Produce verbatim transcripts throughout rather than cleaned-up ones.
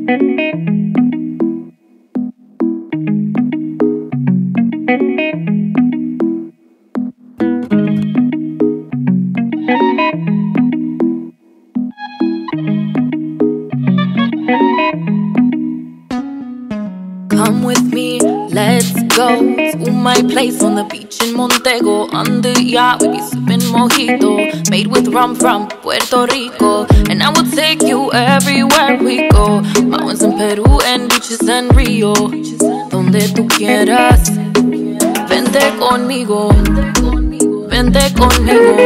Come with me, let's go to my place on the beach in Montego. On the yacht, we be sipping mojito, made with rum from Puerto Rico. And I will take you everywhere we go. Mountains in Peru and beaches in Rio. Donde tú quieras, vente conmigo, vente conmigo,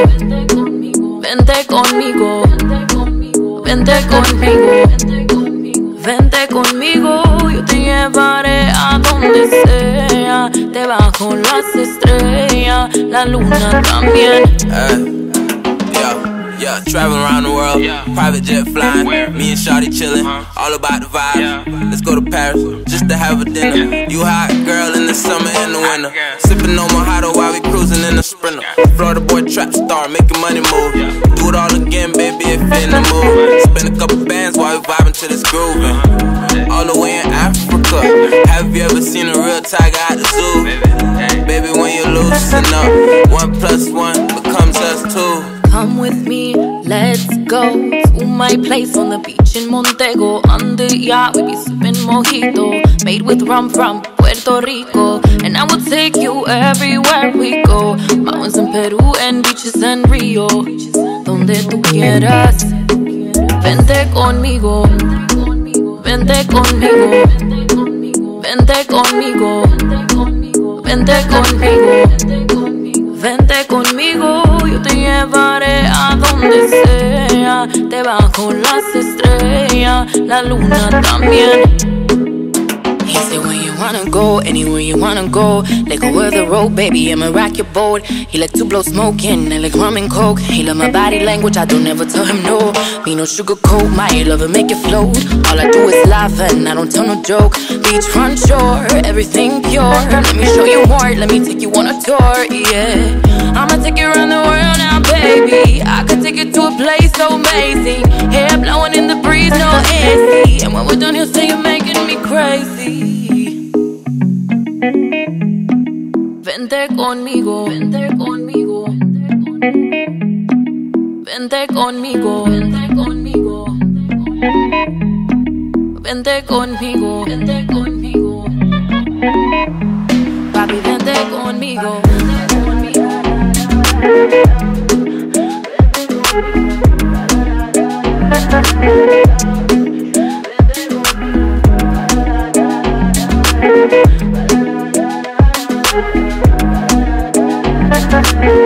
vente conmigo, vente conmigo, vente conmigo. Yo te llevaré a donde sea, debajo las estrellas, la luna también. Hey, yeah, yeah, traveling around the world, yeah. Private jet flying, where? Me and Shawty chillin', uh -huh. All about the vibe. Yeah. Let's go to Paris, just to have a dinner. Yeah. You hot girl in the summer and the winter, yeah. Sippin' on mojito while we cruising in the Sprinter. Yeah. Florida boy trap star, making money move. Yeah. Do it all again, baby, if you're in the mood. Spend a couple bands while we vibing to this groove. Uh-huh. All the way in Africa. Have you ever seen a real tiger at the zoo? Baby, when you loosen up, one plus one becomes us two. Come with me, let's go to my place on the beach in Montego. On the yacht, we be sipping mojito, made with rum from Puerto Rico. And I will take you everywhere we go. Mountains in Peru and beaches in Rio. Donde tú quieras, vente conmigo, vente conmigo, vente conmigo, vente conmigo, vente conmigo. Yo te llevaré a donde sea, debajo las estrellas, la luna también. He said when you wanna go, anywhere you wanna go, let go of the road, baby, I'ma rock your boat. He like to blow smoke in, I like rum and coke. He love my body language, I don't ever tell him no. Me no sugarcoat, my love will make it float. All I do is laugh and I don't tell no joke. Beach front shore, everything pure. Let me show you more, let me take you on a tour, yeah. I'ma take you around the world now, baby. I could take you to a place so amazing. Hair blowing in the breeze, no A C. And when we're done, he'll say you're making me crazy. Vente conmigo, vente conmigo, vente conmigo, vente conmigo, vente conmigo, vente conmigo, papi, vente conmigo. We'll be right back.